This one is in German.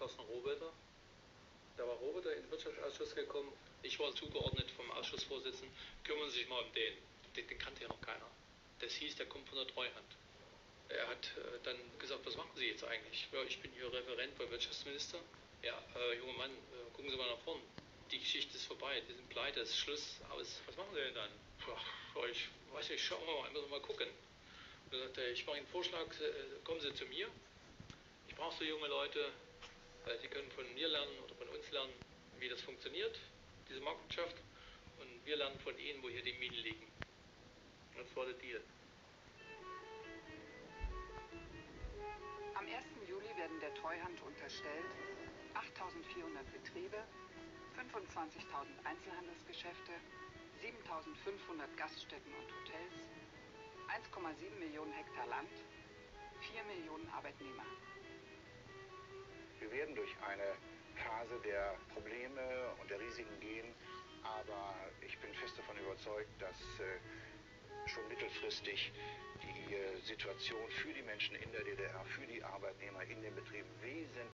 Thorsten Rohwedder. Da war Rohwedder in den Wirtschaftsausschuss gekommen. Ich war zugeordnet vom Ausschussvorsitzenden. Kümmern Sie sich mal um den. Den kannte ja noch keiner. Das hieß, der kommt von der Treuhand. Er hat dann gesagt, was machen Sie jetzt eigentlich? Ja, ich bin hier Referent beim Wirtschaftsminister. Ja, junger Mann, gucken Sie mal nach vorn. Die Geschichte ist vorbei, die sind pleite, es ist Schluss, aus. Was machen Sie denn dann? Ja, ich weiß nicht, schauen wir mal, müssen wir mal gucken. Und er sagte, ich mache Ihnen einen Vorschlag, kommen Sie zu mir. Ich brauche so junge Leute, Sie können von mir lernen oder von uns lernen, wie das funktioniert, diese Marktwirtschaft. Und wir lernen von Ihnen, wo hier die Minen liegen. Das war der Deal. Am 1. Juli werden der Treuhand unterstellt 8.400 Betriebe, 25.000 Einzelhandelsgeschäfte, 7.500 Gaststätten und Hotels, 1,7 Millionen Hektar Land, 4 Millionen Arbeitnehmer. Wir werden durch eine Phase der Probleme und der Risiken gehen, aber ich bin fest davon überzeugt, dass schon mittelfristig die Situation für die Menschen in der DDR, für die Arbeitnehmer in den Betrieben wesentlich